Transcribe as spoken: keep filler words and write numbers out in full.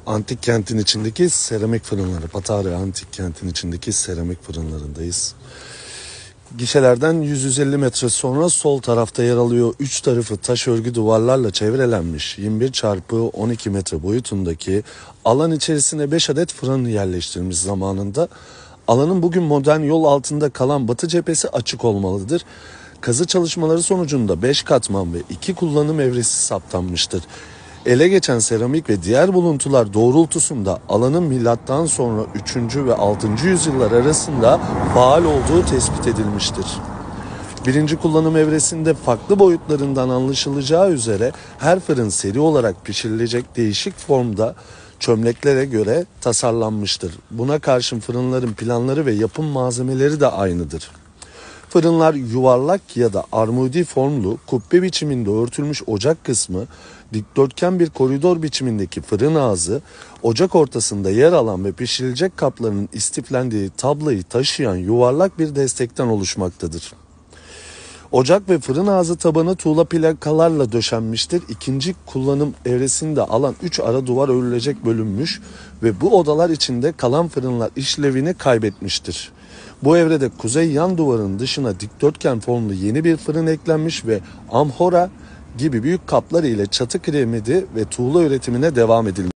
Antik kentin içindeki seramik fırınları, Patara Antik kentin içindeki seramik fırınlarındayız. Gişelerden yüz yüz elli metre sonra sol tarafta yer alıyor. Üç tarafı taş örgü duvarlarla çevrelenmiş yirmi bir çarpı on iki metre boyutundaki alan içerisine beş adet fırın yerleştirilmiş zamanında. Alanın bugün modern yol altında kalan batı cephesi açık olmalıdır. Kazı çalışmaları sonucunda beş katman ve iki kullanım evresi saptanmıştır. Ele geçen seramik ve diğer buluntular doğrultusunda alanın milattan sonra üçüncü ve altıncı yüzyıllar arasında faal olduğu tespit edilmiştir. Birinci kullanım evresinde farklı boyutlarından anlaşılacağı üzere her fırın seri olarak pişirilecek değişik formda çömleklere göre tasarlanmıştır. Buna karşın fırınların planları ve yapım malzemeleri de aynıdır. Fırınlar yuvarlak ya da armudi formlu kubbe biçiminde örtülmüş ocak kısmı, dikdörtgen bir koridor biçimindeki fırın ağzı, ocak ortasında yer alan ve pişirilecek kaplarının istiflendiği tablayı taşıyan yuvarlak bir destekten oluşmaktadır. Ocak ve fırın ağzı tabanı tuğla plakalarla döşenmiştir. İkinci kullanım evresinde alan üç ara duvar örülecek bölünmüş ve bu odalar içinde kalan fırınlar işlevini kaybetmiştir. Bu evrede kuzey yan duvarın dışına dikdörtgen formlu yeni bir fırın eklenmiş ve amhora gibi büyük kaplar ile çatı kiremidi ve tuğla üretimine devam edilmiştir.